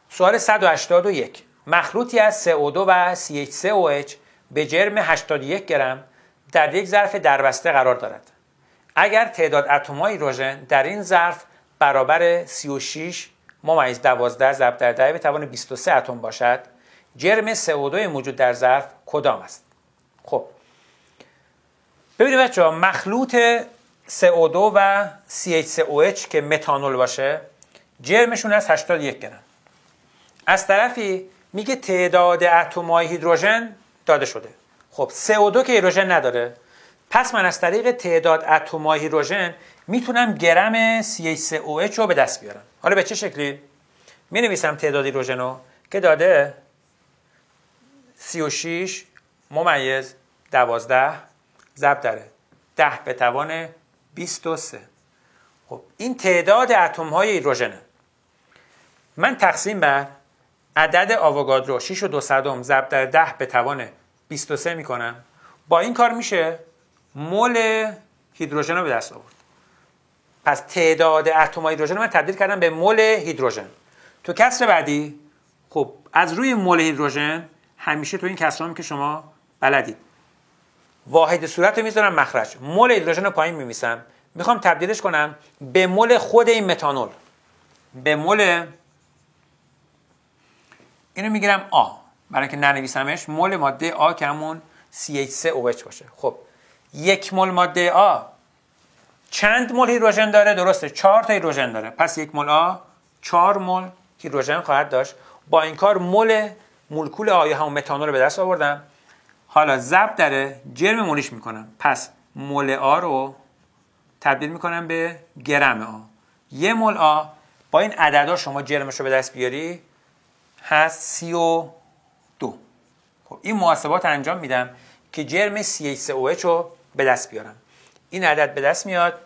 سوال 181. مخلوطی از CO2 و CH3OH به جرم 81 گرم در یک ظرف دربسته قرار دارد. اگر تعداد اتم‌های هیدروژن در این ظرف برابر 36 ممیز 12 ضرب در 10 به توان 23 اتم باشد، جرم CO2 موجود در ظرف کدام است؟ خب ببینید بچه‌ها، مخلوط CO2 و CH3OH که متانول باشه جرمشون از 81 گرم. از طرفی میگه تعداد اتم‌های هیدروژن داده شده. خب CO2 که هیدروژن نداره، پس من از طریق تعداد اتم‌های هیدروژن میتونم گرم CH3OH رو به دست بیارم. حالا به چه شکلی؟ می نویسم تعداد هیدروژن رو که داده 36 ممیز 12 ضرب در 10 به توان 23. خب این تعداد اتم‌های هیدروژنه. من تقسیم بر عدد آووگادرو 6 و 2 صدم ضرب در 10 به توان 23 میکنم. با این کار میشه مول هیدروژن رو به دست آورد. پس تعداد اتم‌های هیدروژن من تبدیل کردم به مول هیدروژن. تو کسر بعدی خب از روی مول هیدروژن همیشه تو این کسرهایی که شما بلدید واحد صورت رو میذارم مخرج. مول هیدروژن رو پایین میمیسم. میخوام تبدیلش کنم به مول خود این متانول. به مول اینو میگیرم آ، برای اینکه ننویسمش مول ماده آ که همون CH3OH باشه. خب یک مول ماده آ چند مول هیدروژن داره؟ درسته 4 تا هیدروژن داره. پس یک مول آ 4 مول هیدروژن خواهد داشت. با این کار مولکول آ یا همون متانول رو به دست آوردم. حالا ضرب در جرم مولیش میکنم. پس مول آ رو تبدیل میکنم به گرم آ. یه مول آ با این عددا شما جرمش رو به دست بیاری هست 32. خب این محاسبات انجام میدم که جرم CH3OH رو به دست بیارم. این عدد به دست میاد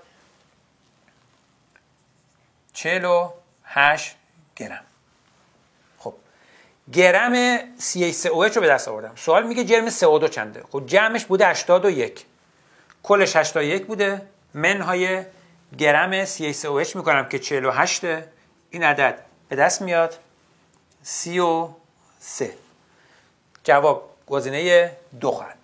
48 گرم. خب گرم CH3OH رو به دست آوردم. سوال میگه جرم CO2 چنده؟ خب جمعش بوده 81. کلش 81 بوده. منهای گرم CH3OH میکنم که 48. این عدد به دست میاد 33. جواب گزینه 2 خواهد.